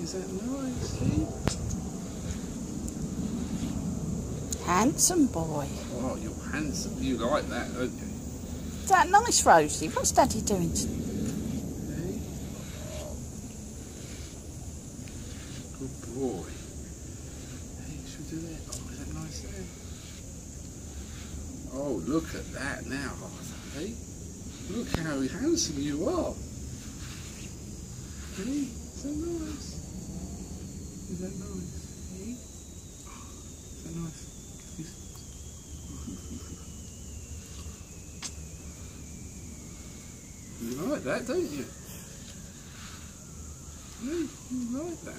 Is that nice? See? Handsome boy. Oh, you're handsome. You like that, don't you? Is that nice, Rosie? What's Daddy doing? Hey? Good boy. Hey, should we do that? Oh, is that nice there? Oh, look at that now, Arthur. Hey? Look how handsome you are. Hey? Is that nice? Is that nice? Hey? Is that nice? You like that, don't you? Yeah, you like that.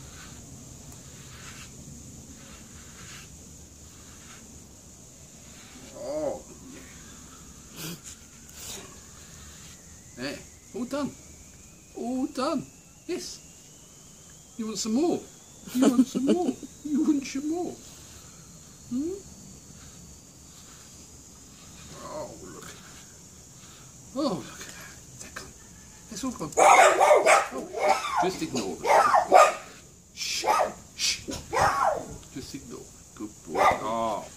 Oh, yeah. There, all done. All done. Yes. You want some more? You want some more? You want some more? Hmm? Oh, look. Oh, look at that. Is that gone? It's all gone. Oh, just ignore them. Shh. Shh. Just ignore. Good boy. Oh.